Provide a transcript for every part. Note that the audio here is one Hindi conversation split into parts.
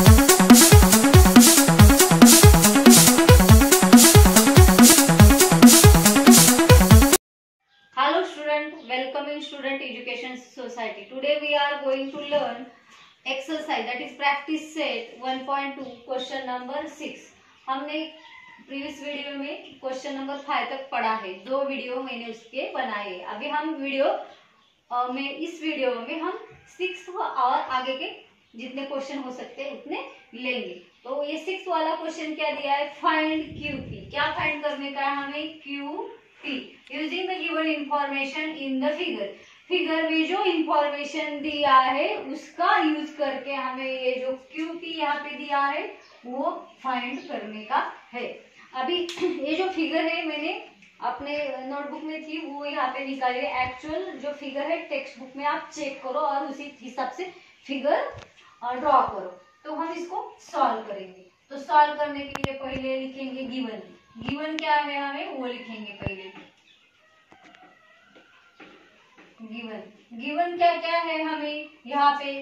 Hello student, welcome in Student Education Society. Today we are going to learn exercise, that is practice set 1.2 question number 6. हमने प्रीवियस वीडियो में क्वेश्चन नंबर 5 तक पढ़ा है, 2 वीडियो मैंने उसके बनाए। अभी हम इस वीडियो में हम 6 और आगे के जितने क्वेश्चन हो सकते हैं उतने लेंगे। तो ये 6 वाला क्वेश्चन क्या दिया है, फाइंड QP। क्या फाइंड करने का है हमें, QP using the given information in the figure. Figure में जो इंफॉर्मेशन दिया है उसका यूज करके हमें ये जो QP यहाँ पे दिया है वो फाइंड करने का है। अभी ये जो फिगर है मैंने अपने नोटबुक में थी वो यहाँ पे निकाली है। एक्चुअल जो फिगर है टेक्स्ट बुक में आप चेक करो और उसी हिसाब से फिगर ड्रॉ करो। तो हम इसको सॉल्व करेंगे। तो सॉल्व करने के लिए पहले लिखेंगे गिवन। गिवन क्या है हमें वो लिखेंगे पहले। गिवन क्या क्या है हमें यहाँ पे,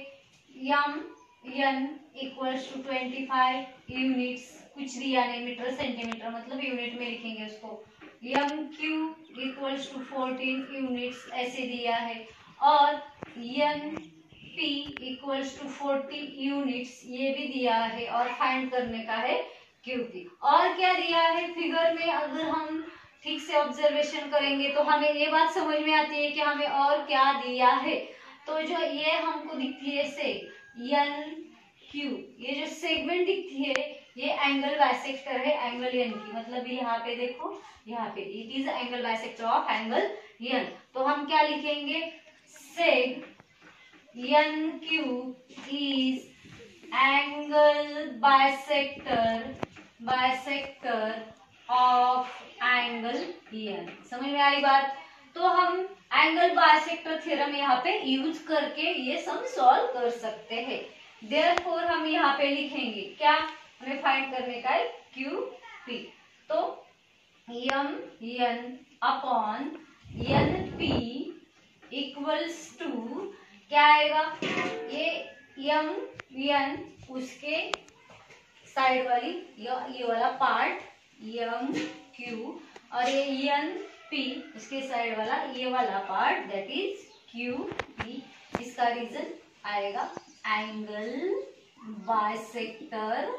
n इक्वल्स टू 25 यूनिट्स, कुछ दिया नहीं, मीटर सेंटीमीटर मतलब यूनिट में लिखेंगे उसको। q इक्वल्स टू 14 यूनिट्स ऐसे दिया है, और p इक्वल्स टू 40 यूनिट्स ये भी दिया है, और फाइंड करने का है QP। और क्या दिया है फिगर में, अगर हम ठीक से ऑब्जर्वेशन करेंगे तो हमें ये बात समझ में आती है कि हमें और क्या दिया है। तो जो ये हमको दिखती है से NQ, ये जो सेगमेंट दिखती है ये एंगल बाइसेक्टर है एंगल n की। मतलब यहाँ पे देखो, यहाँ पे it is angle bisector of angle n। तो हम क्या लिखेंगे, seg NQ is angle bisector of angle n। समझ में आई बात। तो हम एंगल बाइसेक्टर थ्योरम यहाँ पे यूज करके ये सम सॉल्व कर सकते हैं। देयरफॉर हम यहाँ पे लिखेंगे क्या, हमें फाइंड करने का है QP। तो n upon NP equals to क्या आएगा, ये n उसके साइड वाली ये वाला पार्ट MQ, और ये NP उसके साइड वाला ये वाला पार्ट दैट इज QP। इसका रीजन आएगा एंगल बाइसेक्टर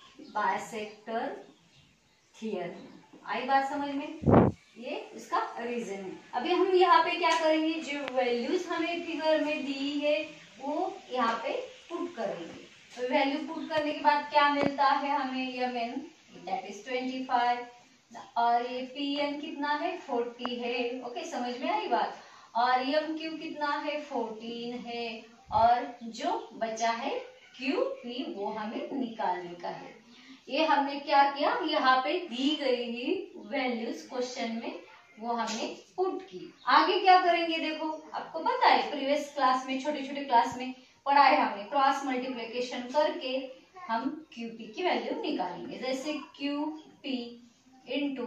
थ्योरम। आई बात समझ में, ये उसका रीजन है। अभी हम यहाँ पे क्या करेंगे, जो वैल्यूज हमें फिगर में दी है वो यहाँ पे पुट करेंगे। तो वैल्यू पुट करने के बाद क्या मिलता है हमें, mn दैट इज 25, और ये pn कितना है 40 है। ओके समझ में आई बात। और mq कितना है 14 है, और जो बचा है qp वो हमें निकालने का है। ये हमने क्या किया, यहाँ पे दी गई ही वैल्यूज क्वेश्चन में वो हमने पुट की। आगे क्या करेंगे देखो, आपको पता है प्रीवियस क्लास में छोटे क्लास में पढ़ा है हमने, क्रॉस मल्टीप्लिकेशन करके हम QP की वैल्यू निकालेंगे। जैसे QP इंटू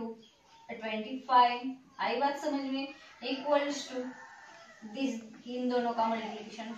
25, आई बात समझ में, इक्वल्स टू दिस, इन दोनों का मल्टीप्लिकेशन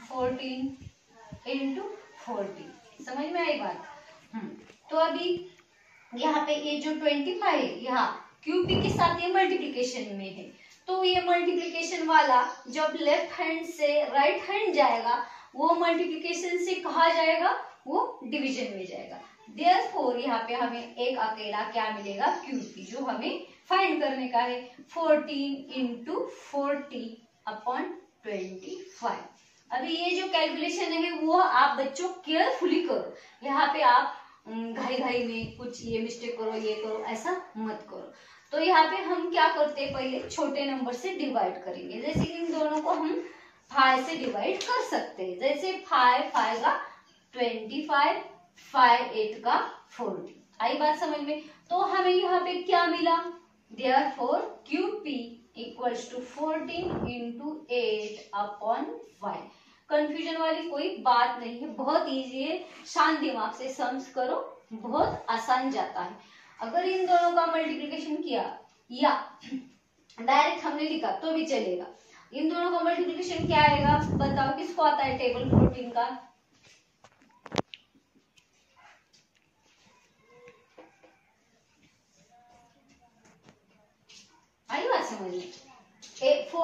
14 इंटू 40। समझ में आई बात। तो अभी यहाँ पे ये जो 25 है यहाँ QP के साथ ये मल्टीप्लिकेशन में है, तो ये मल्टीप्लिकेशन वाला जब लेफ्ट हैंड से राइट हैंड जाएगा वो मल्टीप्लिकेशन से कहा जाएगा, वो डिवीजन में जाएगा। देयरफॉर यहाँ पे हमें एक अकेला क्या मिलेगा, QP, जो हमें फाइंड करने का है 14 इंटू 40 अपॉन 25। अभी ये जो कैलकुलेशन है वो आप बच्चों केयरफुली करो। यहाँ पे आप घाई में कुछ ये मिस्टेक करो ये करो ऐसा मत करो। तो यहाँ पे हम क्या करते हैं, पहले छोटे नंबर से डिवाइड करेंगे। जैसे इन दोनों को हम 5 से डिवाइड कर सकते हैं। जैसे 5 का 25, 5 8 का 40। आई बात समझ में। तो हमें यहाँ पे क्या मिला, therefore QP equals to 14 into 8 upon 5। Confusion वाली कोई बात नहीं है, बहुत इजी है, शांत दिमाग से सम्स करो, बहुत आसान जाता है। अगर इन दोनों का मल्टीप्लिकेशन किया या डायरेक्ट हमने लिखा तो भी चलेगा। इन दोनों का मल्टीप्लिकेशन क्या आएगा बताओ, किसको आता है टेबल 14 का,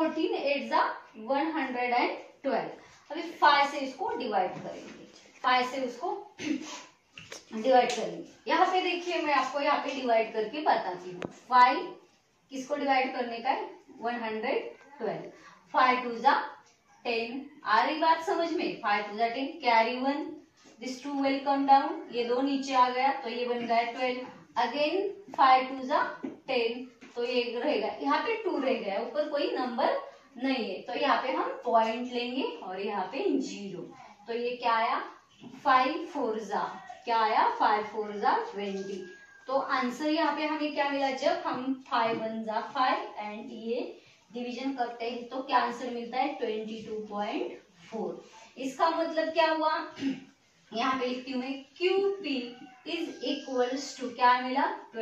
14 8 जा 112। अभी 5 से इसको डिवाइड करेंगे, 5 से उसको डिवाइड करेंगे। यहाँ पे देखिए मैं आपको यहाँ पे डिवाइड करके बताती हूँ। 5 किसको डिवाइड करने का है, 112। 5 2 जा 10, आ रही बात समझ में, 5 2 जा 10, carry 1, this 2 will come down, ये 2 नीचे आ गया तो ये बन गया 12। अगेन 5 2 जा 10, तो ये रहेगा, यहाँ पे 2 रह गया, ऊपर कोई नंबर नहीं है, तो यहाँ पे हम पॉइंट लेंगे और यहाँ पे 0, तो ये क्या आया 5 4 जा, क्या आया 5 4 जा 20। तो आंसर यहाँ पे हमें क्या मिला, जब हम 5 1 जा 5 एंड ये डिवीजन करते हैं तो क्या आंसर मिलता है 22.4। इसका मतलब क्या हुआ, यहाँ पे लिखती हूँ मैं, QP इज इक्वल्स टू क्या मिला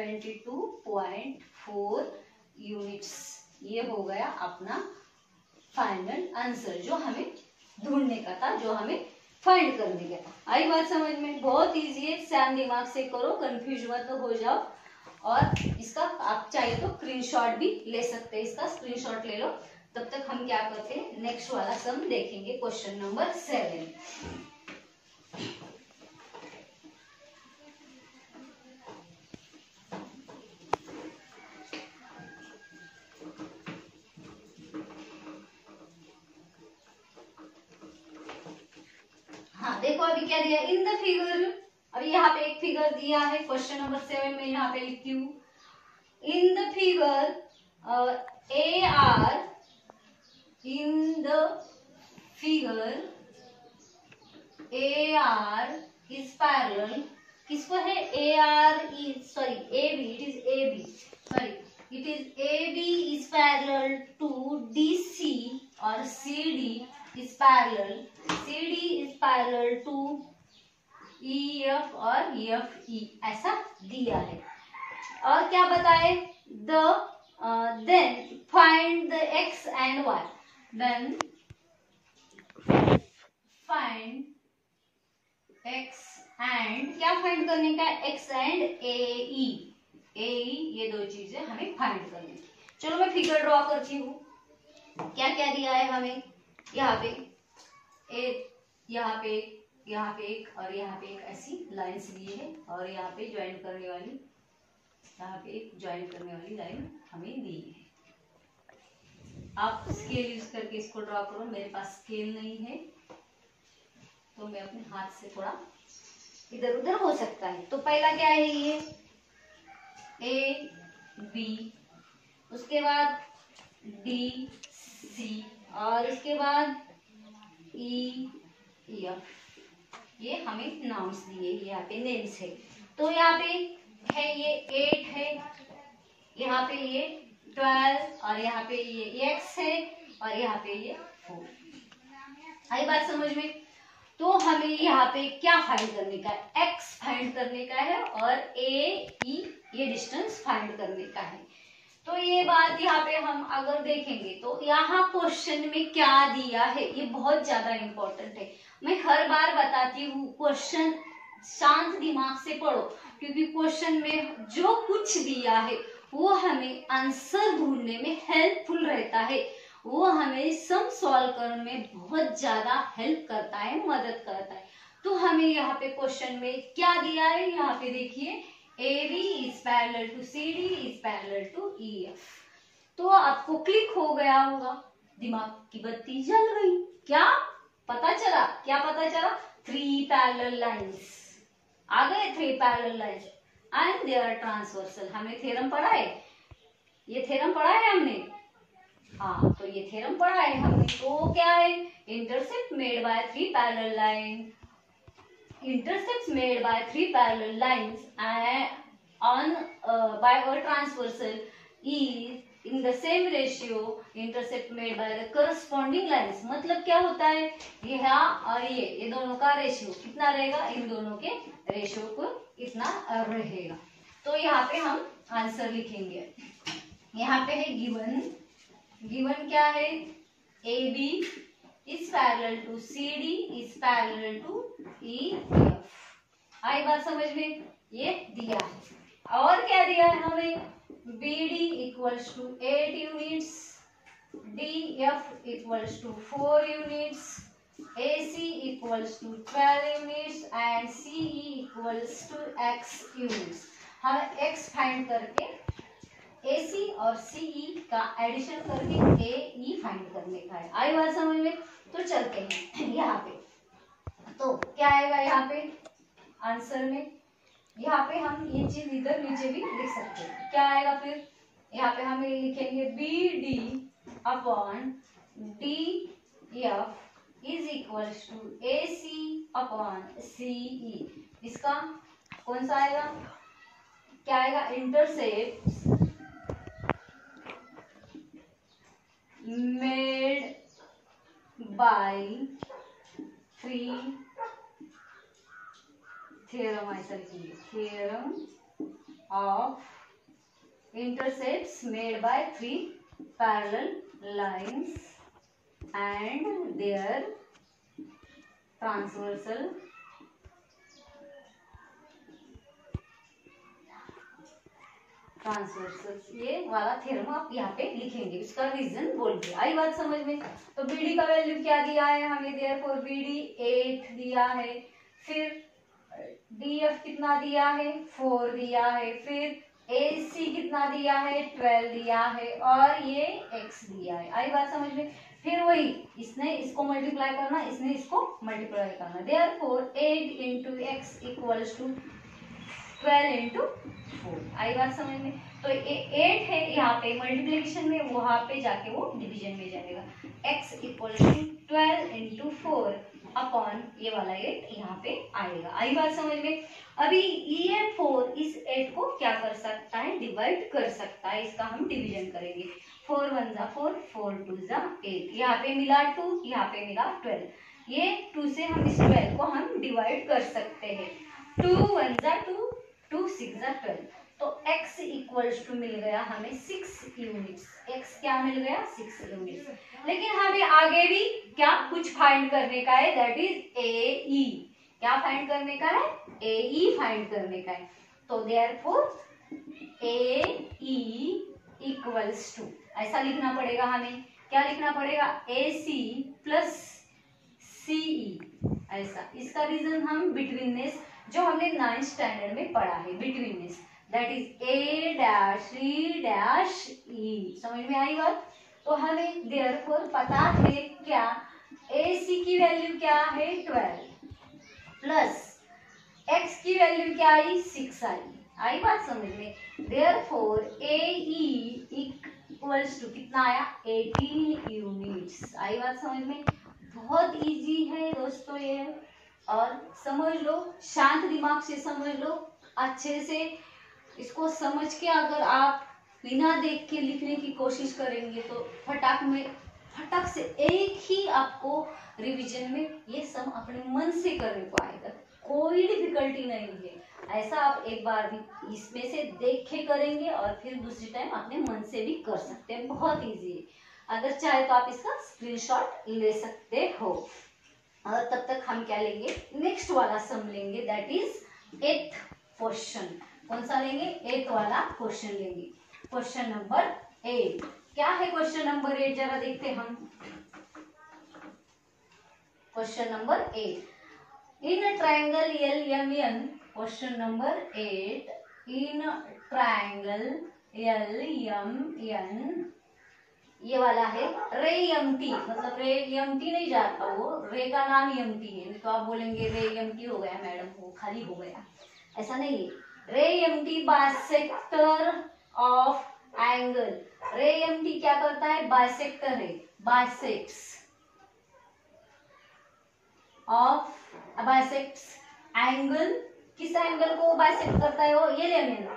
22.4 यूनिट्स। ये हो गया अपना फाइनल आंसर जो हमें ढूंढने का था, जो हमें फाइंड करने का था। आई बात समझ में, बहुत इजी है, शांत दिमाग से करो, कंफ्यूज मत हो जाओ। और इसका आप चाहिए तो स्क्रीनशॉट भी ले सकते हैं, इसका स्क्रीनशॉट ले लो। तब तक हम क्या करते हैं, नेक्स्ट वाला सम देखेंगे, क्वेश्चन नंबर 7। हाँ देखो अभी क्या दिया इन द फिगर, अभी यहाँ पे एक फिगर दिया है, क्वेश्चन नंबर 7 में यहाँ पे लिखती हूँ, in the figure AR, in the figure AR is parallel, किसको है AR is sorry AB, it is AB sorry it is AB is parallel to DC और CD is parallel to EF और FE, ऐसा दिया है। और क्या बताए, then find the X and Y, then find X and क्या फाइंड करने का है, X and AE, ये दो चीजें हमें फाइंड करनी है। चलो मैं फिगर ड्रॉ करती हूँ, क्या क्या दिया है हमें, यहाँ पे एक, यहाँ पे एक, यहाँ पे एक और यहाँ पे एक, ऐसी लाइन्स दिए है, और यहाँ पे ज्वाइन करने वाली, यहाँ पे एक ज्वाइन करने वाली लाइन हमें दी है। आप स्केल यूज करके इसको ड्रॉ करो, मेरे पास स्केल नहीं है तो मैं अपने हाथ से थोड़ा इधर उधर हो सकता है। तो पहला क्या है, ये AB, उसके बाद DC और इसके बाद EF, ये हमें नाम्स दिए, यहाँ पे नेम्स है। तो यहाँ पे है ये 8 है, यहाँ पे ये 12 और यहाँ पे ये X है और यहाँ पे ये 4। आई बात समझ में। तो हमें यहाँ पे क्या फाइंड करने का है, X फाइंड करने का है और AE ये डिस्टेंस फाइंड करने का है। तो ये बात यहाँ पे हम अगर देखेंगे तो यहाँ क्वेश्चन में क्या दिया है, ये बहुत ज्यादा इंपॉर्टेंट है। मैं हर बार बताती हूँ, क्वेश्चन शांत दिमाग से पढ़ो, क्योंकि क्वेश्चन में जो कुछ दिया है वो हमें आंसर ढूंढने में हेल्पफुल रहता है, वो हमें सम सॉल्व करने में बहुत ज्यादा हेल्प करता है, मदद करता है। तो हमें यहाँ पे क्वेश्चन में क्या दिया है, यहाँ पे देखिए AB is parallel to CD is parallel to EF। तो आपको क्लिक हो गया होगा, दिमाग की बत्ती जल गई, क्या पता चला, क्या पता चला, 3 पैरेलल लाइंस आ गए, 3 parallel lines and they are transversal. हमें थ्योरम पढ़ा है, ये थ्योरम पढ़ा है हमने, हाँ तो ये थ्योरम पढ़ा है हमने। तो क्या है, intercept made by 3 parallel line, intersects made by 3 parallel lines and by a transversal is in the same ratio intersect made by the corresponding lines। मतलब क्या होता है, यहाँ और ये दोनों का रेशियो कितना रहेगा, इन दोनों के रेशियो को इतना रहेगा। तो यहाँ पे हम आंसर लिखेंगे, यहाँ पे है गिवन क्या है, AB is parallel to CD is parallel to EF। आई बात समझ में, ये दिया है। और क्या दिया है हमें, BD equals to 8 units DF equals to 4 units, AC equals to 12 units and CE equals to X units. हमें X फाइंड करके AC और CE का एडिशन करके AE फाइंड करने का है। आई बात समझ में? तो चलते हैं यहाँ पे। तो क्या आएगा यहाँ पे आंसर में? यहाँ पे हम ये चीज इधर नीचे भी लिख सकते हैं। क्या आएगा फिर? यहाँ पे हम ये लिखेंगे BD upon DF is equals to AC upon CE। इसका कौन सा आएगा? क्या आएगा? Intercept made by three theorem, ऐसा लिखेंगे, theorem of intercepts made by 3 parallel lines and their transversal ये वाला थ्योरम आप यहाँ पे लिखेंगे, इसका रीजन बोल के। आई बात समझ में? तो BD का वैल्यू क्या दिया है हमें? देयरफॉर BD 8 दिया है, फिर DF कितना दिया है? 4 दिया है, फिर AC कितना दिया है? 12 दिया है, और ये X दिया है। आई बात समझ में? फिर वही इसने इसको मल्टीप्लाई करना, इसने इसको मल्टीप्लाई करना। Therefore 8 into X equals to 12 into 4। आई बात समझ में? तो 8 है यहाँ पे मल्टीप्लिकेशन में, वहां पे जाके वो डिवीजन में जाएगा। x equal to 12 into 4 upon ये वाला 8 यहाँ पे आएगा। आई बात समझ में? अभी ये 4 इस 8 को क्या कर सकता है? डिवाइड कर सकता है। इसका हम डिवीजन करेंगे। 4 1 जा 4, 4 2 जा 8, यहाँ पे मिला 2, यहाँ पे मिला 12। ये 2 से हम इस 12 को हम डिवाइड कर सकते हैं। 2 1 जा 2, 2 6 जा 12। तो x इक्वल्स टू मिल गया हमें 6 यूनिट्स। x क्या मिल गया? 6 यूनिट्स। लेकिन हमें आगे भी क्या कुछ फाइंड करने का है, दैट इज AE। क्या फाइंड करने का है? AE फाइंड करने का है। तो देयरफॉर AE इक्वल्स टू, ऐसा लिखना पड़ेगा हमें। क्या लिखना पड़ेगा? AC प्लस CE, ऐसा। इसका रीजन हम बिटवीननेस जो हमने 9th स्टैंडर्ड में पढ़ा है, betweenness, that is A dash C dash E। समझ में आई बात? तो हमें देयरफॉर पता है क्या? AC की वैल्यू क्या है? 12 प्लस X की वैल्यू क्या आई? 6 आई। आई बात समझ में? देयरफॉर AE इक्वल्स टू कितना आया? 18 यूनिट्स। आई बात समझ में? बहुत इजी है दोस्तों ये, और समझ लो, शांत दिमाग से समझ लो, अच्छे से इसको समझ के अगर आप बिना देख के लिखने की कोशिश करेंगे तो फटाक से एक ही आपको रिवीजन में ये सम अपने मन से करने को आएगा। कोई डिफिकल्टी नहीं है। ऐसा आप एक बार भी इसमें से देख के करेंगे और फिर दूसरी टाइम अपने मन से भी कर सकते हैं। बहुत इजी है। अगर चाहे तो आप इसका स्क्रीनशॉट ले सकते हो। और तब तक हम क्या लेंगे? नेक्स्ट वाला सम लेंगे, दैट इज 8th क्वेश्चन। कौन सा लेंगे? 8th वाला क्वेश्चन लेंगे। क्वेश्चन नंबर 8 क्या है? क्वेश्चन नंबर 8 जरा देखते हैं हम। Question number 8, in triangle LMN। Question number 8, in triangle LMN, ये वाला है रे MT, मतलब रे MT नहीं जाता, वो रे का नाम MT है, तो आप बोलेंगे रे MT हो गया मैडम, वो खाली हो गया, ऐसा नहीं है। Ray MT bisector of angle. Ray MT क्या करता है? बाइसेक्टर है, बाइसेक्ट्स ऑफ बाइसेक्ट्स एंगल। किस एंगल को बाइसेक्ट करता है? वो LMN।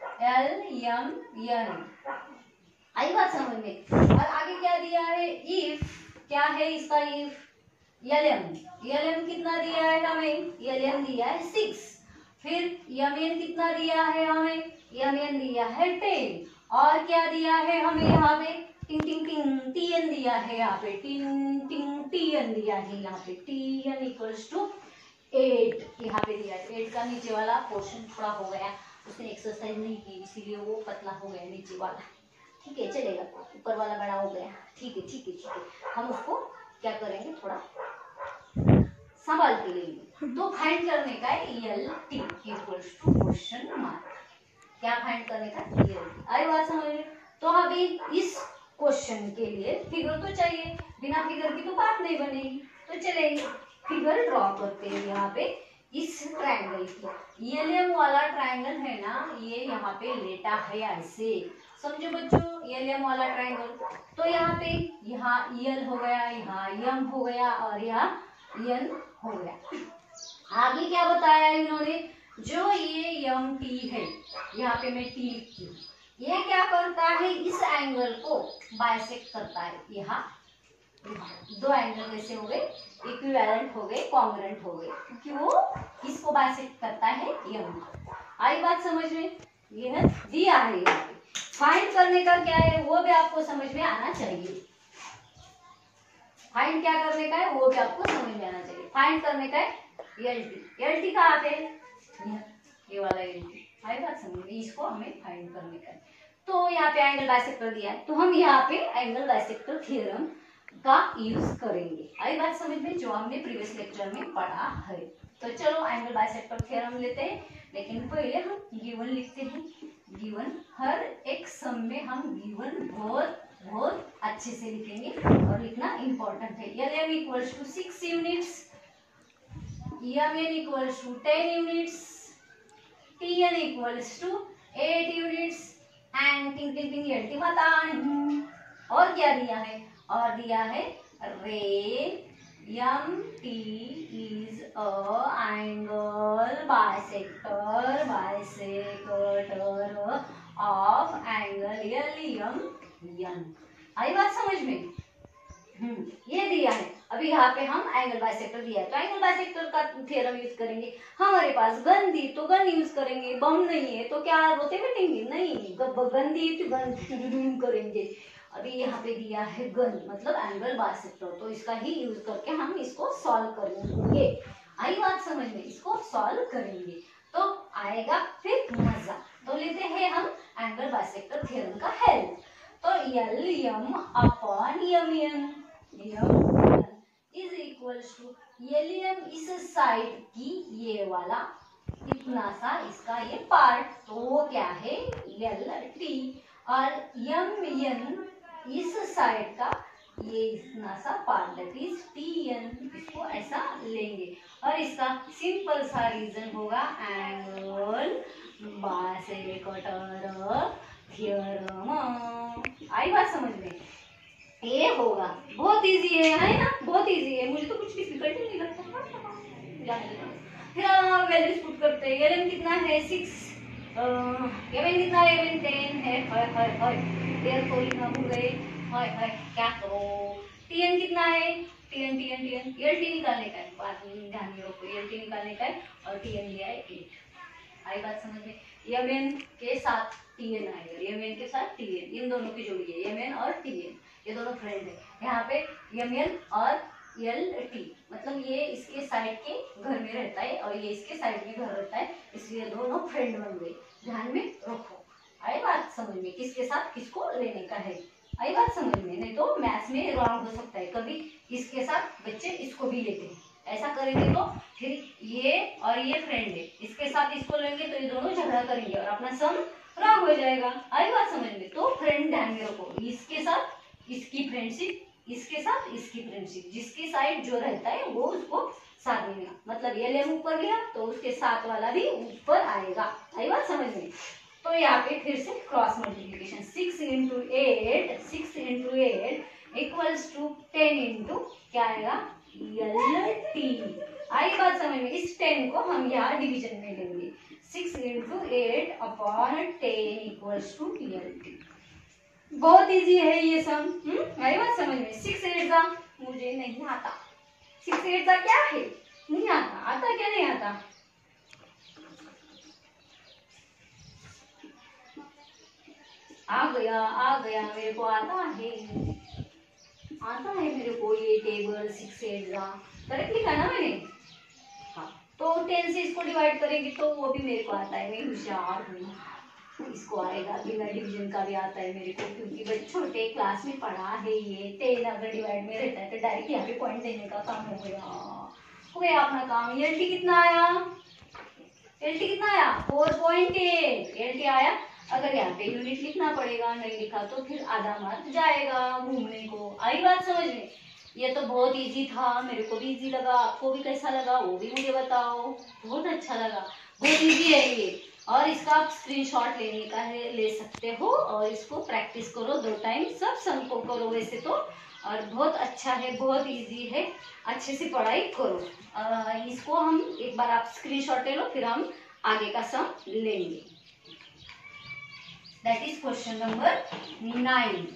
आई बात समझ में? और आगे क्या दिया है? इफ, क्या है इसका? इफ LM कितना दिया है हमें? LM दिया है 6। फिर MN कितना दिया है हमें? MN दिया है 10। और क्या दिया है हमें यहाँ पे? टिंग टिंग टिंग TN दिया है यहाँ पे, टिंग टिंग TN दिया है यहाँ पे, TN इक्वल्स टू 8 यहाँ पे दिया है। 8 का नीचे वाला पोर्शन थोड़ा हो गया, उसने एक्सरसाइज नहीं की इसीलिए वो पतला हो गया नीचे वाला। ठीक है चलेगा, ऊपर वाला बड़ा हो गया, ठीक है ठीक है ठीक है, हम उसको क्या करेंगे थोड़ा संभाल के लेंगे। तो फाइंड करने का है L T equals to question mark, क्या फाइंड करने का एल टी, आई बात समझ में। तो अभी इस क्वेश्चन के लिए फिगर तो चाहिए, बिना फिगर की तो बात नहीं बनेगी। तो चलेंगे फिगर ड्रॉ करते हैं यहाँ पे इस ट्रायंगल की, एलएम वाला ट्रायंगल है ना, ये यहाँ पे लेटा है ऐसे, समझो बच्चों एलएम वाला ट्रायंगल। तो यहाँ पे यहाँ यल हो गया, यहाँ यम हो गया और यहाँ यन हो गया। आगे क्या बताया इन्होंने, जो ये यम टी है, यहाँ पे मैं टी लिखती हूँ, ये क्या करता है इस एंगल को बाइसेक्ट करता है। यहाँ दो एंगल कैसे हो गए, इक्विवेलेंट हो गए, कॉन्ग्रुएंट हो गए, क्योंकि वो इसको बाइसेक्ट करता है यम। आई बात समझ में, ये है दिया है यहाँ पे। फाइंड करने का क्या है वो भी आपको समझ में आना चाहिए, फाइंड क्या करने का है वो भी आपको समझ में आना चाहिए। फाइंड करने का है एल टी, एल टी कहाँ पे, ये वाला एल टी, आई बात समझ में, इसको हमें फाइंड करने का है। तो यहाँ पे एंगल बाइसेक्टर दिया है, तो हम यहाँ पे एंगल बाइसेक्टर थ्योरम का यूज करेंगे, आई बात समझ में, जो हमने प्रीवियस लेक्चर में पढ़ा है। तो चलो एंगल बाइसेक्टर थ्योरम लेते हैं, लेकिन पहले हम गिवन लिखते हैं। गिवन हर एक सम में हम गिवन बहुत बहुत अच्छे से लिखेंगे और लिखना इंपॉर्टेंट है। L equals to 6 units, M N equals to 10 units, T N equals to 8 units and टिंग टिंग टिंग एल टी बता। और क्या दिया है, और दिया है ray M T is a angle bisector of angle L M N. आई बात समझ में, ये दिया है। अभी यहाँ पे हम एंगल बाइसेक्टर दिया है, तो एंगल बाइसेक्टर का थ्योरम यूज करेंगे। हमारे पास गन दी तो गन यूज करेंगे, बम नहीं है तो क्या रोते बैठेंगे, नहीं, गन दी तो गन करेंगे। अभी यहाँ पे दिया है गन मतलब एंगल बाइसेक्टर, तो इसका ही यूज करके हम इसको सॉल्व करेंगे। आई बात समझ में, इसको सॉल्व करेंगे तो आएगा फिर मजा। तो लेते हैं हम एंगल बाइसेक्टर थ्योरम का हेल्प। तो L M upon M N is equals to L M इस साइड की ये वाला इतना सा इसका ये पार्ट, तो वो क्या है एल टी, और एम एन इस साइड का ये इतना सा part that is T N, इसको ऐसा लेंगे और इसका सिंपल सा रीजन होगा एंगल बाइसेक्टर थ्योरम। आई बात समझ में, ये होगा बहुत इजी है ना, बहुत इजी है, मुझे तो कुछ डिफिकल्ट नहीं लगता। फिर हम वैल्यूज पुट करते हैं, एल कितना है 6, एम कितना है, एम 10 है, हाय देयर को लिखना भूल गए, हाय क्या करो। टीएन कितना है, टीएन एल टी निकालने का है, बात में ध्यान में रखो, एल टी निकालने का है और टीएन लिया है 8। आई बात समझ में, एम एन के साथ टीएन आएगा, एम एन के साथ टीएन, इन दोनों की जोड़ी है एम एन और टीएन, ये दोनों फ्रेंड है। यहाँ पे एम एन और एल टी मतलब ये इसके साइड के घर में रहता है और ये इसके साइड में घर रहता है, इसलिए दोनों फ्रेंड बन गए, ध्यान में रखो। आई बात समझ में, किसके साथ किसको लेने का है, आई बात समझ में, नहीं तो मैथ्स में रॉन्ग हो सकता है, कभी इसके साथ बच्चे इसको भी लेते हैं, ऐसा करेंगे तो फिर ये और ये फ्रेंड है, इसके साथ इसको लेंगे तो ये दोनों झगड़ा करेंगे और अपना सम रॉन्ग हो जाएगा। आई बात समझ में, तो फ्रेंड ध्यान में रखो, इसके साथ इसकी फ्रेंडशिप, इसके साथ इसकी फ्रेंडशिप, जिसकी साइड जो रहता है वो उसको साथ लेगा, मतलब ये लेम ऊपर गया तो उसके साथ वाला भी ऊपर आएगा। आई बात समझ में, तो यहाँ पे फिर से cross multiplication 6 into 8 equals to 10 into क्या आएगा एल टी। आई बात समझ में, इस 10 को हम यहाँ डिवीजन में लेंगे, 6 into 8 upon 10 equals to L T. बहुत इजी है ये सम, आई बात समझ में। 6 8 का मुझे नहीं आता, 6 8 का क्या है, नहीं आता, आता क्या नहीं आता, आ गया मेरे को आता है मेरे को ये टेबल 6 8 का करेक्ट लिखा ना मैंने। हाँ, तो 10 से इसको डिवाइड करेंगे तो वो भी मेरे को आता है, मैं होशियार हूँ। इसको आएगा, बिना डिवीजन का भी आता है मेरे को, क्योंकि बड़े छोटे क्लास में पढ़ा है ये। 10 अगर डिवाइड में रहता है तो डायरेक्ट यहाँ पे पॉइंट देने का काम हो गया अपना काम। एलटी कितना आया? एलटी कितना आया? 4.8 एलटी आया। अगर यहाँ पे यूनिट लिखना पड़ेगा, नहीं लिखा तो फिर आधा मार्क जाएगा घूमने को। आई बात समझ में? ये तो बहुत इजी था, मेरे को भी इजी लगा, आपको भी कैसा लगा वो भी मुझे बताओ। बहुत अच्छा लगा, बहुत इजी है ये। और इसका आप स्क्रीनशॉट लेने का है, ले सकते हो, और इसको प्रैक्टिस करो 2 टाइम, सब सम को करो वैसे तो, और बहुत अच्छा है, बहुत इजी है, अच्छे से पढ़ाई करो। इसको हम एक बार आप स्क्रीनशॉट ले लो, फिर हम आगे का सम लेंगे। That is question number 9।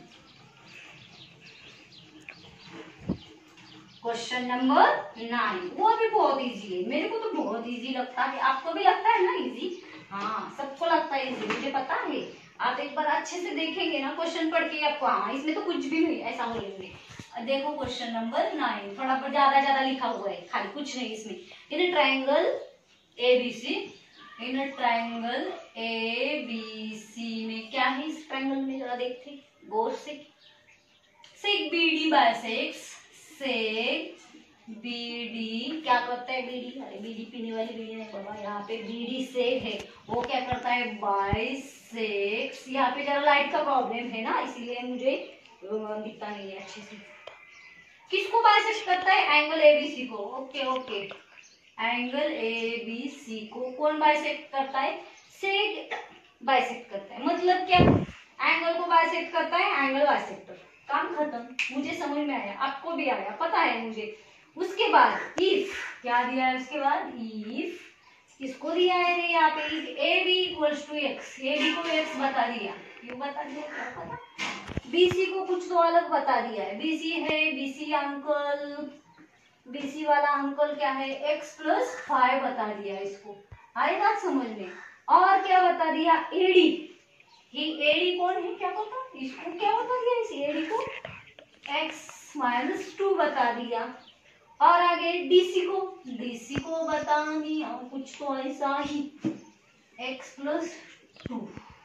Question number 9 वो भी बहुत इजी है, मेरे को तो बहुत इजी लगता है, आपको भी लगता है ना इजी? हाँ, सबको लगता है इजी, मुझे पता है। आप एक बार अच्छे से देखेंगे ना क्वेश्चन पढ़ के, आपको हाँ इसमें तो कुछ भी नहीं ऐसा बोलेंगे। देखो क्वेश्चन नंबर 9, थोड़ा पर ज्यादा लिखा हुआ है, खाली कुछ नहीं इसमें। In triangle ABC, in triangle ABC में क्या है? इस ट्रायंगल में जरा देखते गौर से। Seg BD bisects, seg BD क्या करता है? बीडी, अरे बीडी पीने वाली बीडी नहीं बाबा, यहाँ पे बीडी सेक है, वो क्या करता है? बाइसेक्स। यहाँ पे जरा लाइट का प्रॉब्लम है ना, इसीलिए मुझे दिखता नहीं है अच्छे से। किसको बाइसेक्ट करता है? एंगल एबीसी को। ओके ओके, एंगल एबीसी को कौन बाइसेक्ट करता है? सेक बाइसेक्ट करता है। मतलब क्या? एंगल को बाइसेक्ट करता है एंगल बाइसेक्टर, काम खत्म। मुझे समझ में आया, आपको भी आया, पता है मुझे। उसके बाद इफ क्या दिया है? उसके बाद इफ किसको दिया है यहाँ पे? If A B equals to X, A B को एक्स बता दिया, क्यों बता दिया क्या पता? बीसी को कुछ तो अलग बता दिया है। बीसी है, बीसी अंकल, बीसी वाला अंकल क्या है? एक्स प्लस 5 बता दिया इसको। आई बात समझ में? और क्या बता दिया? एडी, ये एडी कौन है क्या पता? इसको क्या बता दिया? इस एडी को x माइनस 2 बता दिया। और आगे डीसी को बता दिया कुछ तो ऐसा ही, x प्लस 2,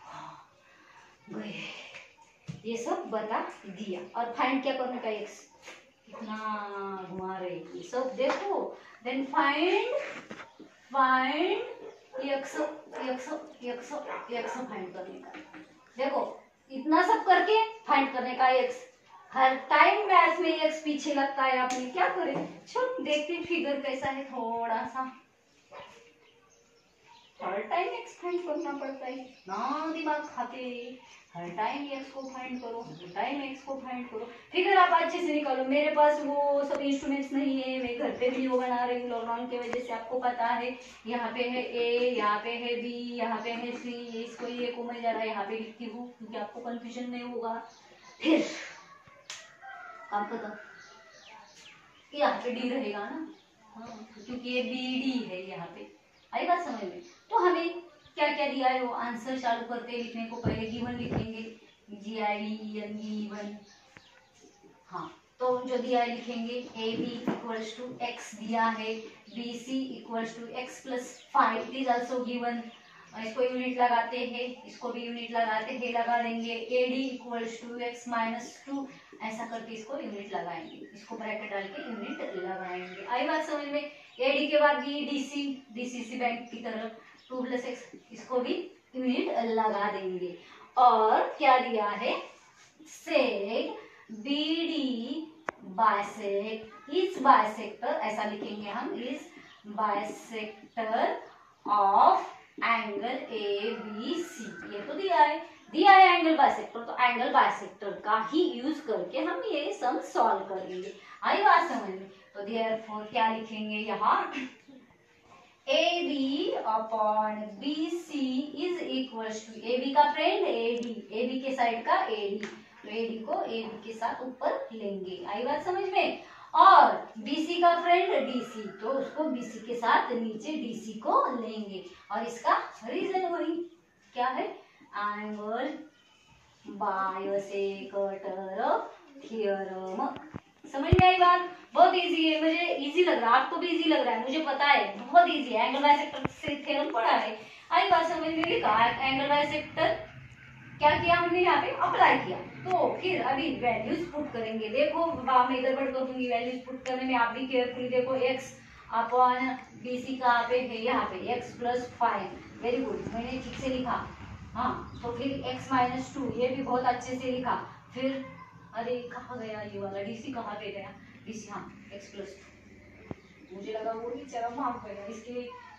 ये सब बता दिया। और फाइंड क्या करने का? x कितना घुमा रहे ये सब देखो। देन फाइंड x फाइंड करने का। देखो इतना सब करके फाइंड करने का x। हर टाइम मैथ में x पीछे लगता है, आपने क्या करे? चलो देखते फिगर कैसा है, थोड़ा सा हर टाइम x फाइंड करना पड़ता है ना, दिमाग खाते। हर टाइम x को फाइंड करो, हर टाइम x को फाइंड करो, फिगर आप अच्छे से निकालो। मेरे पास वो सब इंस्ट्रूमेंट्स नहीं है, मैं घर पे वीडियो बना रही हूँ लॉकडाउन की वजह से, आपको पता है। यहाँ पे है a, यहाँ पे है b, यहाँ पे है c, इसको ये को मैं जरा यहाँ पे लिखती हूँ क्योंकि आपको कंफ्यूजन नहीं होगा। फिर काम खत्म, यहाँ पे डी रहेगा ना, हाँ, क्योंकि ये बी डी है यहाँ पे। आई बात समझ में? तो हमें क्या क्या दिया है वो आंसर चालू करते लिखने को। पहले गिवन लिखेंगे, GIVEN गिवन। हाँ, तो जो दिया है लिखेंगे AB इक्वल्स टू x दिया है, BC equals to x plus 5 it is also given. इसको यूनिट लगाते हैं, इसको भी यूनिट लगाते हैं, लगा देंगे। AD equals to x minus 2, ऐसा करके इसको यूनिट लगाएंगे, इसको ब्रैकेट डाल के यूनिट लगाएंगे। आई बात समझ में? AD के बाद DC, DCC बैंक की तरफ 2 प्लस x, इसको भी यूनिट लगा देंगे। और क्या दिया है? Seg BD bisect is bisector, ऐसा लिखेंगे हम, is bisector of angle ABC। ये तो दिया है एंगल बाइसेक्टर, तो एंगल बाइसेक्टर का ही यूज करके हम ये सम सॉल्व करेंगे। आई बात समझ में? तो देयरफॉर क्या लिखेंगे यहाँ? AB upon BC is equals to, AB का फ्रेंड AD, AB के साइड का AD, तो AD को AB के साथ ऊपर लेंगे। आई बात समझ में? और BC का फ्रेंड DC, तो उसको BC के साथ नीचे DC को लेंगे। और इसका रीजन वही क्या है? Angle bisector theorem. समझ में आई बात? बहुत इजी है, मुझे इजी लग रहा है, आपको भी इजी लग रहा है, मुझे पता है बहुत इजी है। एंगल बाइसेक्टर से थ्योरम पढ़ा है, आई बात समझ में? लिखा एंगल बाइसेक्टर क्या किया हमने यहाँ पे अप्लाई किया। तो फिर अभी वैल्यूज पुट करेंगे। देखो मैं इधर बढ़ कर दूंगी वैल्यूज पुट करने में, आप भी केयरफुली देखो। x अपॉन BC कहाँ पे है? यहाँ पे x प्लस 5। वेरी गुड, मैंने ठीक से लिखा। हाँ, तो फिर x माइनस 2, ये भी बहुत अच्छे से लिखा। फिर अरे कहाँ गया ये वाला DC, कहाँ पे गया DC? हाँ, x प्लस 2, मुझे लगा वो भी चरम भाग गया इसके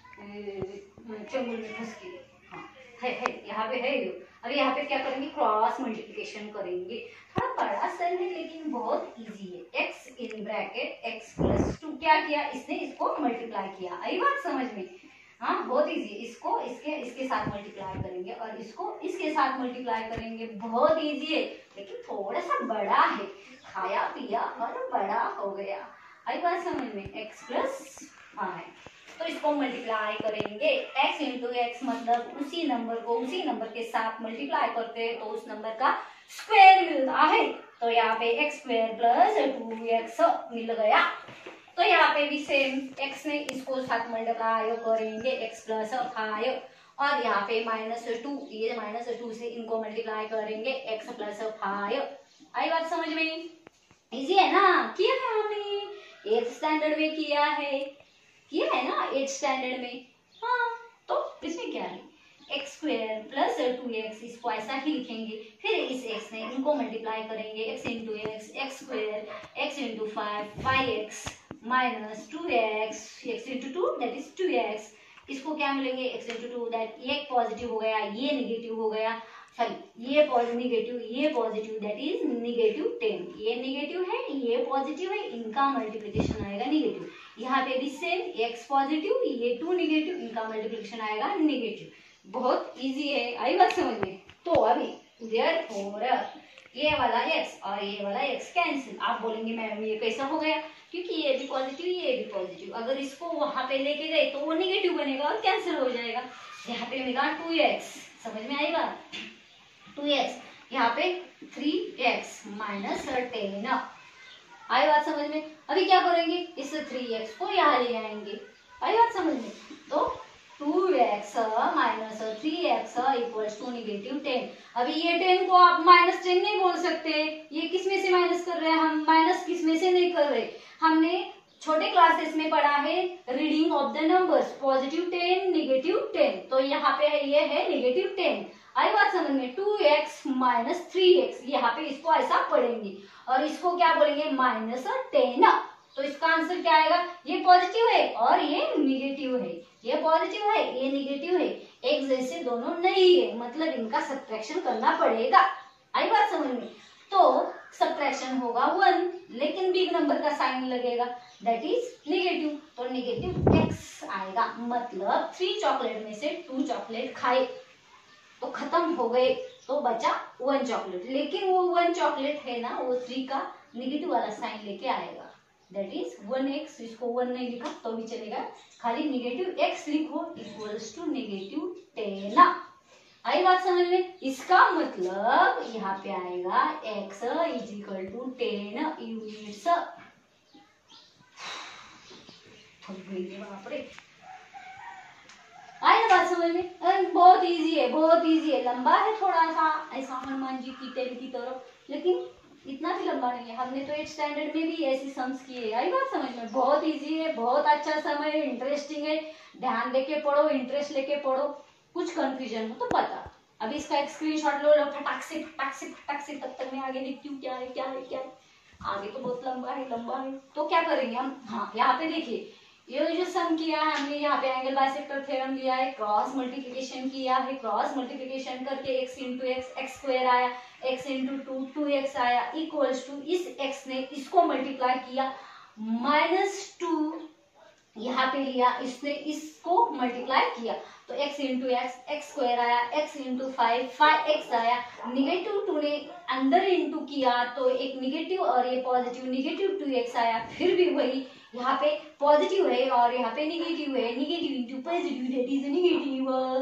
चंगुल में फंस के। हाँ है यहाँ पे है। अब यहाँ पे क्या करेंगे? क्रॉस मल्टीप्लिकेशन करेंगे। थोड़ा बड़ा सन है लेकिन बहुत इजी है। x in bracket x plus 2, क्या किया इसने? इसको मल्टीप्लाई किया। आई बात समझ में? हाँ, बहुत इजी। इसको इसके साथ मल्टीप्लाई करेंगे और इसको इसके साथ मल्टीप्लाई करेंगे। बहुत इजी है लेकिन थोड़ा सा बड़ा है। खाया पिया और बड़ा हो गया। आई बात समझ में? x प्लस 5, तो इसको मल्टीप्लाई करेंगे। x इंटू एक्स मतलब उसी नंबर के साथ मल्टीप्लाई करते हैं तो उस नंबर का स्क्वायर मिलता है। तो यहाँ पे x स्क्वायर प्लस 2x मिल गया। तो यहाँ पे भी सेम, x ने इसको साथ मल्टीप्लाई करेंगे x प्लस 5, और यहाँ पे -2, ये -2 से इनको मल्टीप्लाई करेंगे x प्लस 5। आई बात समझ में? इजी है ना? किया है हमने, 8th स्टैंडर्ड में किया है ना, 8th स्टैंडर्ड में। हाँ, तो इसमें क्या है? x स्क्वायर प्लस 2x, इसको ऐसा ही लिखेंगे। फिर इस x ने इनको मल्टीप्लाई करेंगे, x into X square, x into 5x minus 2x, x into 2 that is 2x। इसको क्या मिलेंगे? x इंटू 2, दैट ये पॉजिटिव हो गया, ये निगेटिव हो गया। सॉरी, ये पॉजिटिव, ये पॉजिटिव, दैट इज -10। ये निगेटिव है, ये पॉजिटिव है, इनका मल्टीप्लिकेशन आएगा निगेटिव। यहाँ पे भी सेम, x पॉजिटिव, ये 2 निगेटिव, इनका मल्टीप्लिकेशन आएगा निगेटिव। बहुत इजी है। आई बात समझ में? तो अभी देयरफॉर ये वाला x और ये वाला x कैंसिल। आप बोलेंगे मैडम ये कैसा हो गया? क्योंकि ये भी पॉजिटिव, ये भी पॉजिटिव, अगर इसको वहां पे लेके गए तो वो निगेटिव बनेगा और कैंसिल हो जाएगा। यहाँ पे मिला 2x, समझ में आई बात? 2x, यहाँ पे 3x माइनस 10। आई बात समझ में? अभी क्या करेंगे? इस 3x को यहाँ ले आएंगे। आई बात समझ में? तो 2x minus 3x equals to -10। अभी ये 10 को आप -10 नहीं बोल सकते। ये किस में से माइनस कर रहे हैं हम? माइनस किस में से नहीं कर रहे। हमने छोटे क्लासेस में पढ़ा है रीडिंग ऑफ द नंबर्स, +10 -10। तो यहाँ पे है, ये है -10। आई बात समझ में? 2x माइनस 3x, यहाँ पे इसको ऐसा पढ़ेंगे और इसको क्या बोलेंगे? -10। तो इसका आंसर क्या आएगा? ये पॉजिटिव है और ये निगेटिव है, ये पॉजिटिव है, ये निगेटिव है, एक जैसे दोनों नहीं है, मतलब इनका सब्ट्रैक्शन करना पड़ेगा। आई बात समझ में? तो सब्ट्रैक्शन होगा 1, लेकिन बिग नंबर का साइन लगेगा, दैट इज निगेटिव। तो -x आएगा, मतलब 3 चॉकलेट में से 2 चॉकलेट खाए तो खत्म हो गए, तो बचा 1 चॉकलेट। लेकिन वो 1 चॉकलेट है ना, वो 3 का निगेटिव वाला साइन लेके आएगा, दैट इज 1x। इसको 1 नहीं लिखा तो भी चलेगा, खाली -x लिखो इक्वल्स टू -10। आई बात समझ में? इसका मतलब यहाँ पे आएगा x is equal to 10 units. बाप रे, आई ना बात समझ में? बहुत इजी है, बहुत इजी है। लंबा है थोड़ा सा, ऐसा हनुमान जी की टेल की तरफ, लेकिन इतना भी लंबा नहीं है। हमने तो 8th स्टैंडर्ड में भी ऐसी सम्स किए। आई बात समझ में? बहुत इजी है, बहुत अच्छा समय है, इंटरेस्टिंग है। ध्यान देके पढ़ो, इंटरेस्ट लेके पढ़ो, कुछ कंफ्यूजन हो तो बता। अभी इसका एक स्क्रीनशॉट लो, फटाक से तब तक मैं आगे लिखती हूँ क्या है क्या है क्या है। आगे तो बहुत लंबा है। तो क्या करेंगे हम? हाँ, यहाँ पे देखिए, ये जो सम किया है हमने, यहाँ पे एंगल बाइसेक्टर थ्योरम लिया है, क्रॉस मल्टीप्लिकेशन किया है। क्रॉस मल्टीप्लिकेशन करके x इंटू एक्स स्क्वायर आया, x इंटू 2x आया, इक्वल्स टू इस x ने इसको मल्टीप्लाई किया, -2 यहाँ पे लिया, इसने इसको मल्टीप्लाई किया, तो x इंटू एक्स स्क्वायर आया, x इंटू 5x आया, -2 ने अंदर इंटू किया तो एक निगेटिव और ये पॉजिटिव, -2x आया। फिर भी वही, यहाँ पे पॉजिटिव है और यहाँ पे निगेटिव है, negative into positive that is negative.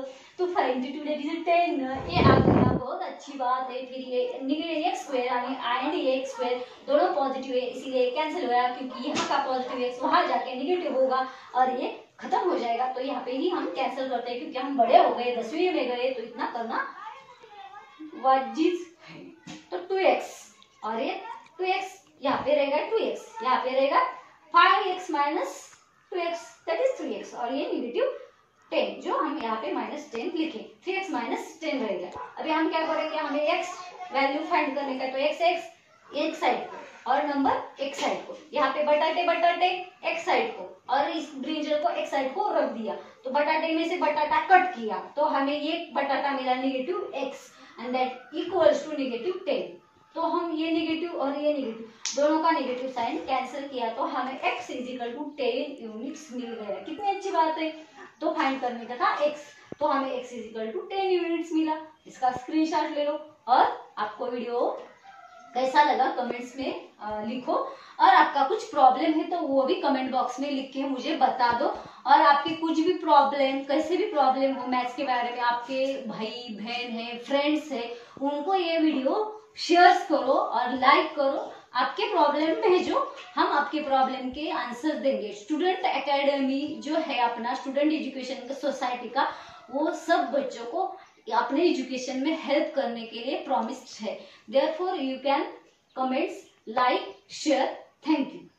तो 5 into 2 that is 10, ये आ गया, बहुत अच्छी बात है। फिर ये निगेटिव एक्स स्क्वायर एंड ये एक्स स्क्वायर दोनों पॉजिटिव है, इसीलिए कैंसिल हुआ, क्योंकि यहाँ का पॉजिटिव एक्स वहां जाके निगेटिव होगा और ये खत्म हो जाएगा। तो यहाँ पे ही हम कैंसिल करते हैं, क्योंकि हम बड़े हो गए, 10वीं में गए, तो इतना करना वाजिब है। तो 2x और ये 2x यहाँ पे रहेगा, 2x यहाँ पे रहेगा, 5x minus 2x that is 3x, और ये नेगेटिव 10 जो हम यहाँ पे -10 लिखे, 3x माइनस 10 रहेगा। अभी हम क्या करेंगे, हमें x वैल्यू फाइंड करने का, तो x एक साइड को और नंबर एक साइड को, यहाँ पे बटाटे एक साइड को और इस ब्रिंजल को एक साइड को रख दिया, तो बटाटे में से बटाटा कट किया, तो हमें ये बटाटा मिला negative x and that equals to negative 10। तो हम ये नेगेटिव और ये नेगेटिव दोनों का नेगेटिव साइन कैंसिल किया, तो हमें x इजिकल टू 10 यूनिट्स मिल गया। कितनी अच्छी बात है। तो फाइंड करने का था x, तो हमें x इजिकल टू 10 यूनिट्स मिला। इसका स्क्रीनशॉट ले लो और आपको वीडियो कैसा लगा कमेंट्स में लिखो, और आपका कुछ प्रॉब्लम है तो वो भी कमेंट बॉक्स में लिख के मुझे बता दो। और आपकी कुछ भी प्रॉब्लम, कैसे भी प्रॉब्लम हो मैथ्स के बारे में, आपके भाई बहन है, फ्रेंड्स है, उनको ये वीडियो शेयर करो और लाइक करो, आपके प्रॉब्लम भेजो, हम आपके प्रॉब्लम के आंसर देंगे। स्टूडेंट एकेडमी जो है अपना स्टूडेंट एजुकेशन सोसाइटी का, वो सब बच्चों को अपने एजुकेशन में हेल्प करने के लिए प्रॉमिस्ड है। Therefore you can comments, like, share. Thank you.